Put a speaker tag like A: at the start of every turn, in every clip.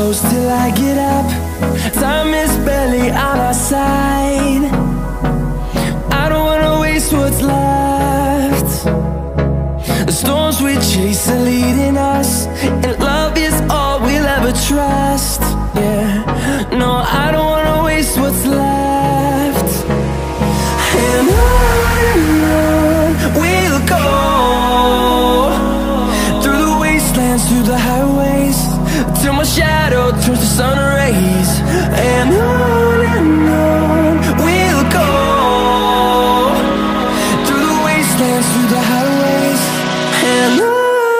A: close till I get up. Time is barely on our side. I don't wanna waste what's left. The storms we chase are leading us, and love is all we'll ever trust. Yeah, no, I don't wanna waste what's left. And on we'll go, through the wastelands, through the highways, till my shadow turns to sun rays. And on we'll go, through the wastelands, through the highways, and on.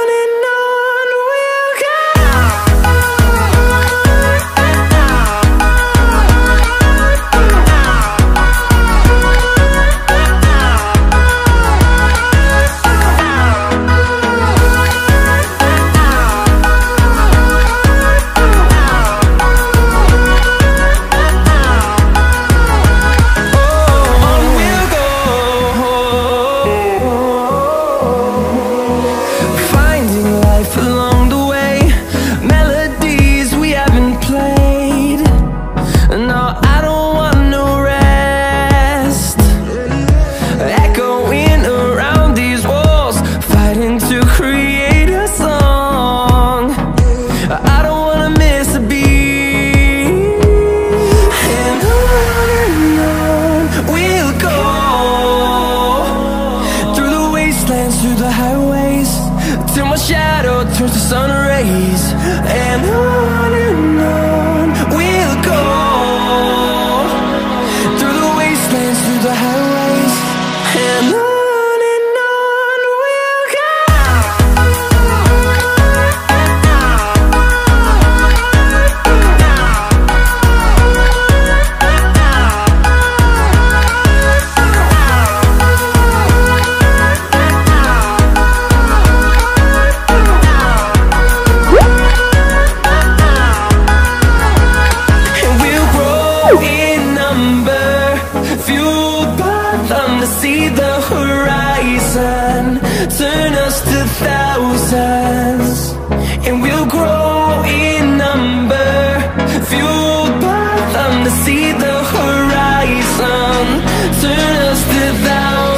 A: Through the highways, till my shadow turns to sun rays. And on we'll go, through the wastelands, through the highways, and on we'll go. See the horizon, turn us to thousands, and we'll grow in number, fueled by them to see the horizon, turn us to thousands.